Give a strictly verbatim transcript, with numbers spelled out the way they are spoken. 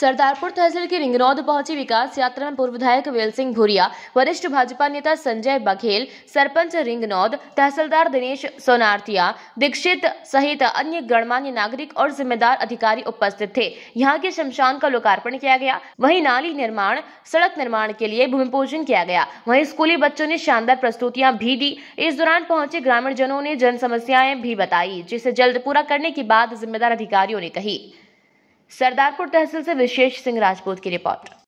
सरदारपुर तहसील की रिंगनौद पहुंची विकास यात्रा में पूर्व विधायक वेल सिंह भूरिया, वरिष्ठ भाजपा नेता संजय बघेल, सरपंच रिंगनौद, तहसीलदार दिनेश सोनारथिया दीक्षित सहित अन्य गणमान्य नागरिक और जिम्मेदार अधिकारी उपस्थित थे। यहां के शमशान का लोकार्पण किया गया। वहीं नाली निर्माण, सड़क निर्माण के लिए भूमि पूजन किया गया। वहीं स्कूली बच्चों ने शानदार प्रस्तुतियां भी दी। इस दौरान पहुंचे ग्रामीण जनों ने जन समस्याएं भी बताई, जिसे जल्द पूरा करने की बात जिम्मेदार अधिकारियों ने कही। सरदारपुर तहसील से विशेष सिंह राजपूत की रिपोर्ट।